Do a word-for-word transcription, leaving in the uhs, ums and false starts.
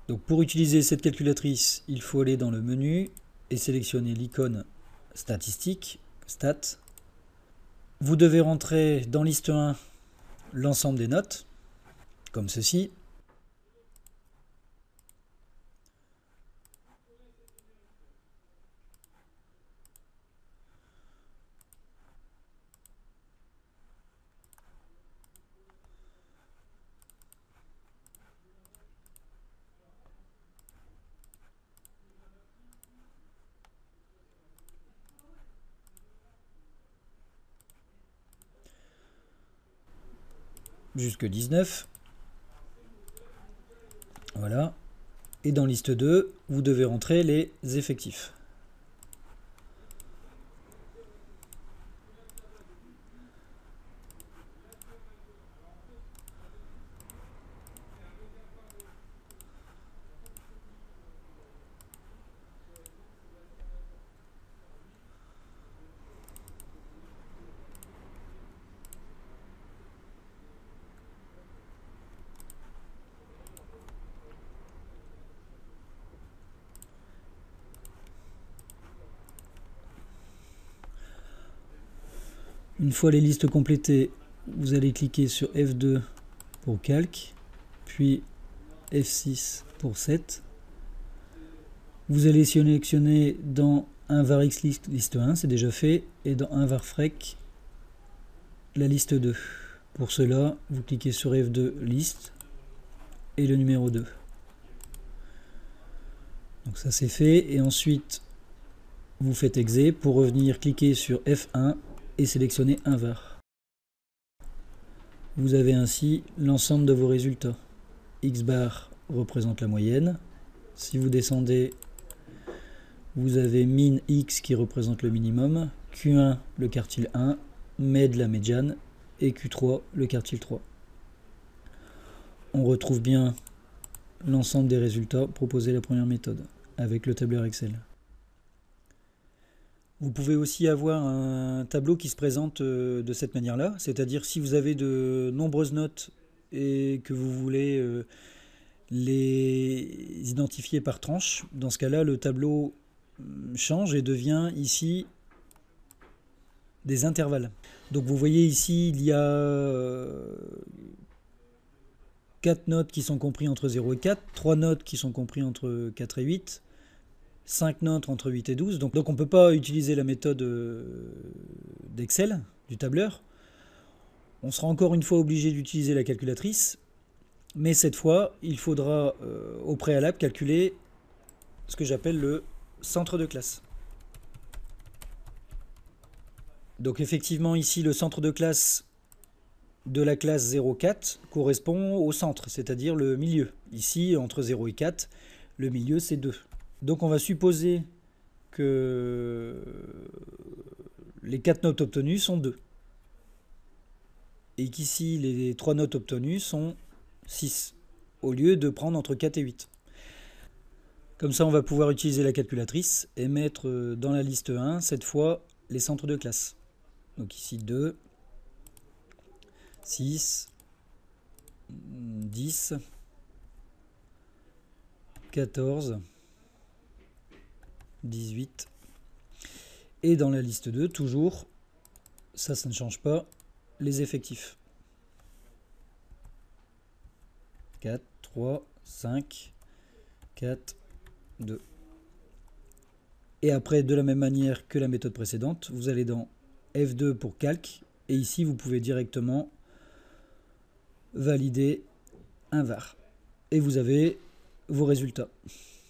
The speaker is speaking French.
Donc pour utiliser cette calculatrice, il faut aller dans le menu et sélectionner l'icône statistique, stat. Vous devez rentrer dans liste un l'ensemble des notes, comme ceci. Jusque dix-neuf. Voilà. Et dans liste deux, vous devez rentrer les effectifs. Une fois les listes complétées, vous allez cliquer sur F deux pour calque, puis F six pour set. Vous allez sélectionner dans un var x list, liste un, c'est déjà fait, et dans un var frec, la liste deux. Pour cela, vous cliquez sur F deux liste et le numéro deux. Donc ça c'est fait, et ensuite vous faites exé pour revenir cliquer sur F un et sélectionner un var. Vous avez ainsi l'ensemble de vos résultats. X bar représente la moyenne. Si vous descendez, vous avez min x qui représente le minimum, Q un le quartile un, med la médiane et Q trois le quartile trois. On retrouve bien l'ensemble des résultats proposés la première méthode avec le tableur Excel. Vous pouvez aussi avoir un tableau qui se présente de cette manière-là, c'est-à-dire si vous avez de nombreuses notes et que vous voulez les identifier par tranche, dans ce cas-là, le tableau change et devient ici des intervalles. Donc vous voyez ici, il y a quatre notes qui sont comprises entre zéro et quatre, trois notes qui sont comprises entre quatre et huit, cinq notes entre huit et douze. Donc, donc on ne peut pas utiliser la méthode d'Excel, du tableur. On sera encore une fois obligé d'utiliser la calculatrice. Mais cette fois, il faudra euh, au préalable calculer ce que j'appelle le centre de classe. Donc effectivement ici, le centre de classe de la classe zéro quatre correspond au centre, c'est-à-dire le milieu. Ici, entre zéro et quatre, le milieu c'est deux. Donc on va supposer que les quatre notes obtenues sont deux. Et qu'ici, les trois notes obtenues sont six, au lieu de prendre entre quatre et huit. Comme ça, on va pouvoir utiliser la calculatrice et mettre dans la liste un, cette fois, les centres de classe. Donc ici deux, six, dix, quatorze, dix-huit. Et dans la liste deux, toujours, ça, ça ne change pas, les effectifs. quatre, trois, cinq, quatre, deux. Et après, de la même manière que la méthode précédente, vous allez dans F deux pour calque, et ici, vous pouvez directement valider un var. Et vous avez vos résultats.